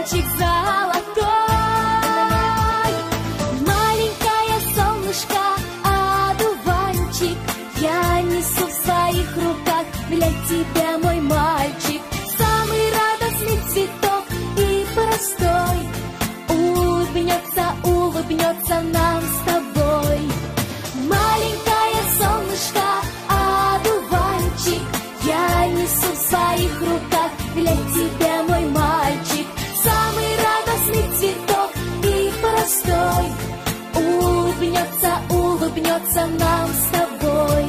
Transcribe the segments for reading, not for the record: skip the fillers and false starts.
одуванчик золотой. Маленькое солнышко, одуванчик, я несу в своих руках для тебя, мой мальчик. Самый радостный цветок и простой, улыбнется, улыбнется нам с тобой. Маленькое солнышко, одуванчик, я несу в своих руках для тебя, мой мальчик. Самый радостный цветок и простой, улыбнется, улыбнется нам с тобой.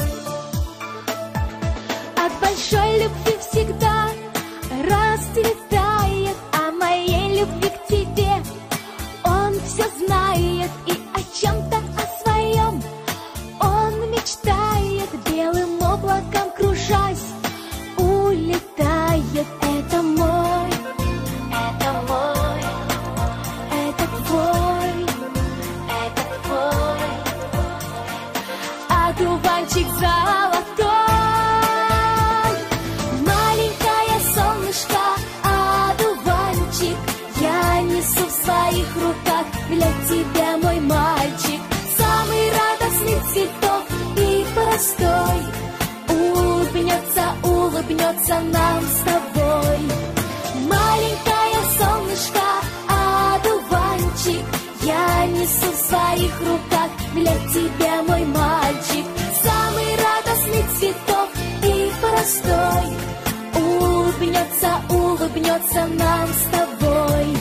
От большой любви всегда расцветает, а моей любви к тебе он все знает. И о чем-то о своем он мечтает, белым облаком кружась улетает. Это мой, это мой, это твой, это твой одуванчик золотой. Маленькое солнышко, одуванчик, я несу в своих руках для тебя, мой мальчик. Самый радостный цветок и простой, улыбнется, улыбнется нам с тобой. Маленькое солнышко, одуванчик, я несу в своих руках для тебя, мой мальчик. Самый радостный цветок и простой, улыбнется, улыбнется нам с тобой.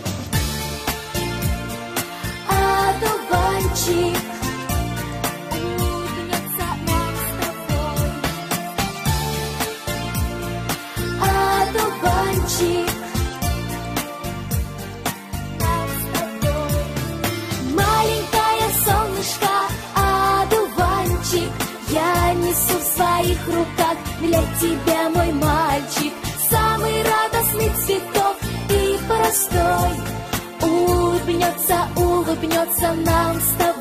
Одуванчик, улыбнется нам с тобой. Одуванчик, нам с тобой. Маленькое солнышко, одуванчик, я несу в своих руках для тебя, мой мальчик. Самый радостный цветок и простой, улыбнется, улыбнется нам с тобой.